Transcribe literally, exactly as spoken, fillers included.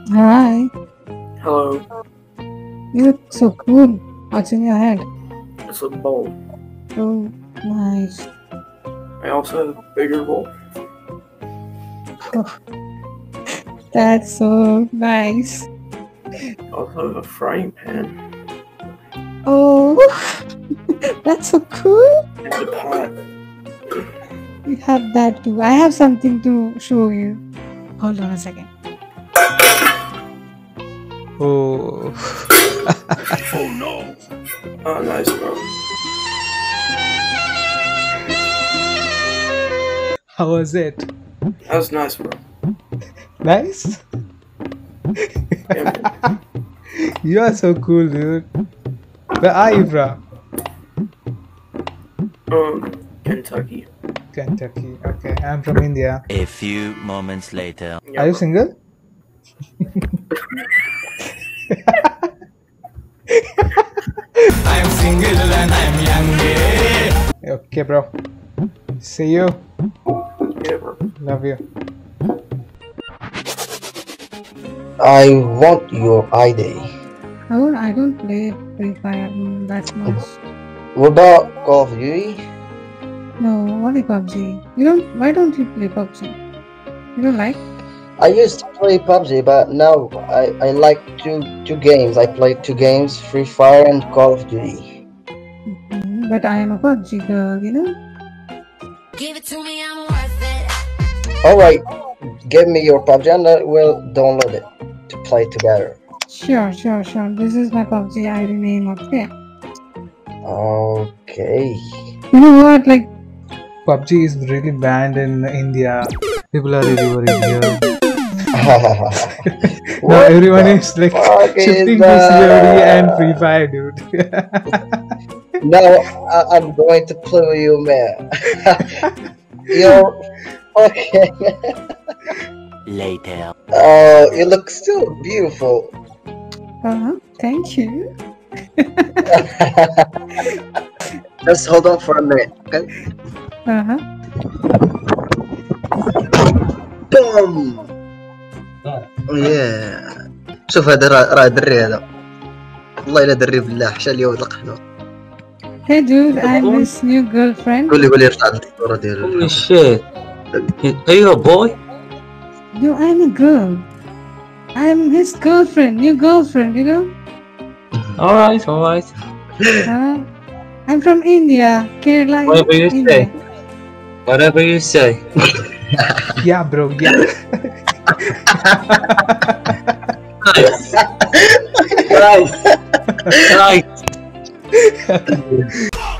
Hi, Hello, you look so cool. What's in your head? it's a bowl. Oh, nice. I also have a bigger bowl. Oh, that's so nice. I also have a frying pan Oh, that's so cool. and a pot. You have that too. I have something to show you. Hold on a second. Oh, Oh, nice, bro. how was it? That was nice, bro. Nice? Yeah, man. You are so cool, dude. Where are you from? Um, Kentucky. Kentucky. Okay, I'm from India. A few moments later. Yeah, Are you bro. single? I'm single and I'm young. Okay, bro. See you. Yeah, bro. Love you. I want your I D. Oh, I don't play Free Fire mm, that much. What about Call of Duty? No, only P U B G. You don't. Why don't you play P U B G? You don't like? I used to play P U B G, but now I, I like two two games. I play two games, Free Fire and Call of Duty. Mhm, But I am a P U B G girl, you know. Give it to me, I'm worth it. Alright, give me your P U B G and I will download it to play together. Sure, sure, sure. This is my P U B G I D name. Okay. Okay. You know what? Like, P U B G is really banned in India. People are really worried here. Now What everyone the is like fuck is shifting to C O D that? and Free Fire, dude. Now I, I'm going to play with you, man. You're okay. Later. Oh, you look so beautiful. uh, thank you. Just hold on for a minute, okay? Uh huh. بوم ياه شوف هذا راه راه دري هذا والله الا دري بالله حشا ليا ولد القحنه Hey, dude, I'm his new girlfriend. قول لي قول لي رفع عندي الصوره ديالو Holy shit. Are you a boy? No, I'm a girl. I'm his girlfriend, new girlfriend. You know. Alright, alright. Uh, I'm from India, Kerala. Whatever you India. say. Whatever you say. Yeah, bro. Yeah. Nice. Nice. Nice.